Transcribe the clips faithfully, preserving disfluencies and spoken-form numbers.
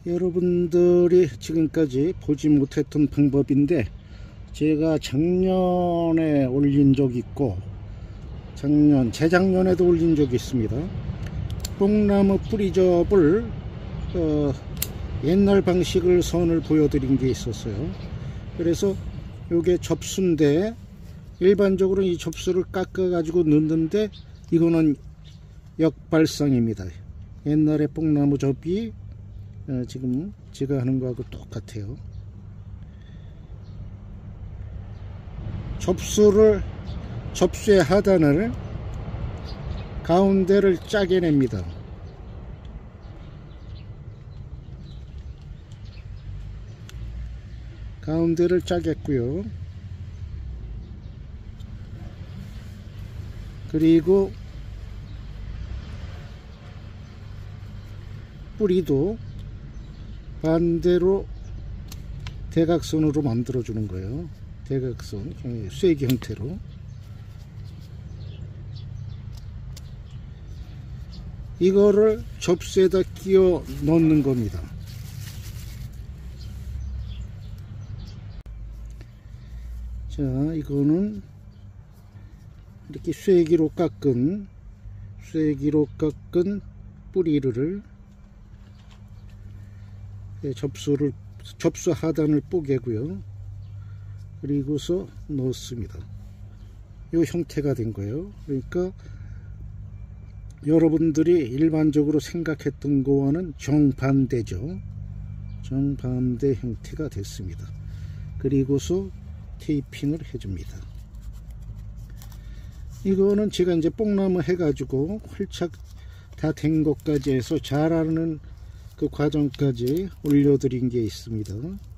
여러분들이 지금까지 보지 못했던 방법인데, 제가 작년에 올린 적 있고 작년, 재작년에도 올린 적이 있습니다. 뽕나무 뿌리접을 어, 옛날 방식을 선을 보여드린 게 있었어요. 그래서 요게 접수인데, 일반적으로 이 접수를 깎아 가지고 넣는데, 이거는 역발상입니다. 옛날에 뽕나무 접이 어, 지금 제가 하는 거하고 똑같아요. 접수를 접수의 하단을 가운데를 짜게 냅니다. 가운데를 짜겠고요. 그리고 뿌리도 반대로 대각선으로 만들어 주는 거예요. 대각선, 쐐기 형태로. 이거를 접수에다 끼워 넣는 겁니다. 자, 이거는 이렇게 쐐기로 깎은 쐐기로 깎은 뿌리를 접수를 접수 하단을 뽀개고요. 그리고서 넣습니다. 이 형태가 된 거예요. 그러니까 여러분들이 일반적으로 생각했던 거와는 정반대죠. 정반대 형태가 됐습니다. 그리고서 테이핑을 해줍니다. 이거는 제가 이제 뽕나무 해가지고 활착 다 된 것까지 해서 자라는 그 과정까지 올려드린 게 있습니다.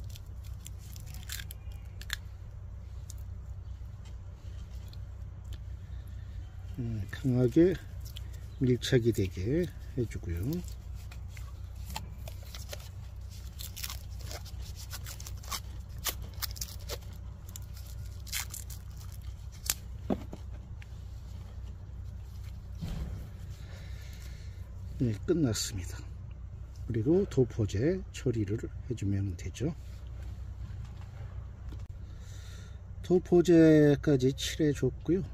강하게 밀착이 되게 해주고요. 네, 끝났습니다. 그리고 도포제 처리를 해주면 되죠. 도포제까지 칠해 줬고요.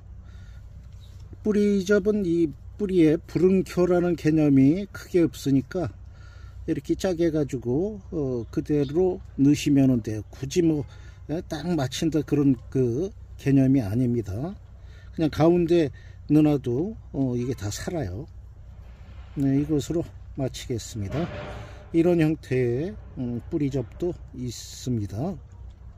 뿌리접은 이 뿌리에 부릉켜라는 개념이 크게 없으니까 이렇게 짜게 해가지고 어, 그대로 넣으시면 돼요. 굳이 뭐 딱 맞춘다 그런 그 개념이 아닙니다. 그냥 가운데 넣어놔도 어, 이게 다 살아요. 네, 이것으로 마치겠습니다. 이런 형태의 음, 뿌리접도 있습니다.